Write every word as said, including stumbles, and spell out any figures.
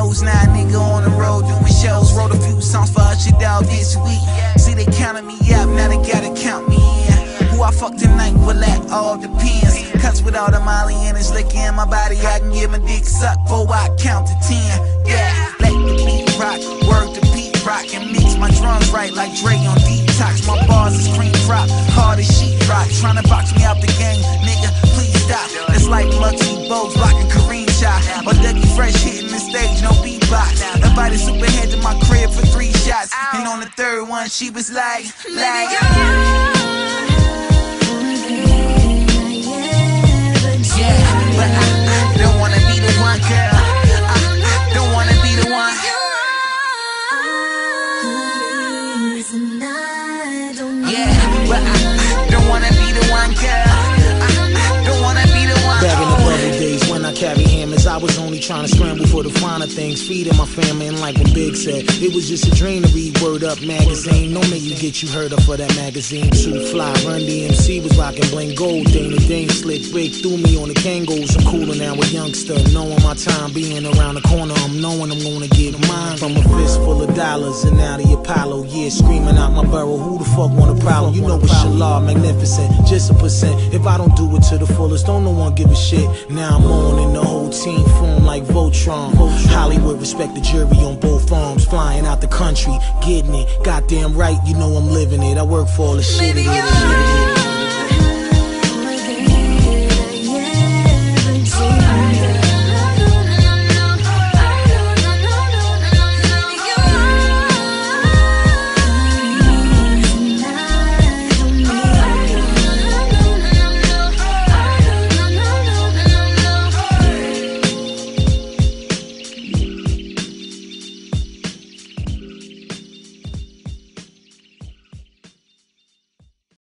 knows now, nigga on the road doing shows. Wrote a few songs for Usher Dog this week. See, they counted me up, now they gotta count me in. Who I fuck tonight, well that all depends. Cause with all the Molly and it's liquor in my body, I can get my dick sucked before I count to ten. Yeah, let the beat rock, word to beat rock, and mix my drums right like Dre on Detox. My bars is cream drop, hard as sheetrock. Tryna box me out the game, nigga, please stop. It's like Muggsy Bogues blocking Kareem shot, or Dougie Fresh hitting the stage, no beatbox. Invited Superhead to my crib for three shots, and on the third one she was like, like yeah, but I, I don't wanna be the one, girl. I, I don't wanna be the one. Yeah, but I, I don't wanna be the one, girl. I, I don't wanna be the one. Back in the bubble days when I carry hammers, I was only trying to scramble for the finer things, feeding my family. And like when Big said, it was just a dream to read Word Up magazine. No man you get you heard up for that magazine. Too fly, Run D M C was rocking bling gold. Dana Dane slick break through me on the Kangos. I'm cooler now a youngster, knowing my time being around the corner. I'm knowing I'm gonna get mine from a fist full of dollars and out of the Apollo. Yeah, screaming out my burrow. Who the fuck want a problem? You know it's Shallah, magnificent, just a percent. If I don't do it to the fullest, don't no one give a shit. Now I'm on and the whole team form like Voltron. Hollywood respect the jury on both arms. Flying out the country, getting it. Goddamn right, you know I'm living it. I work for all the shit it is.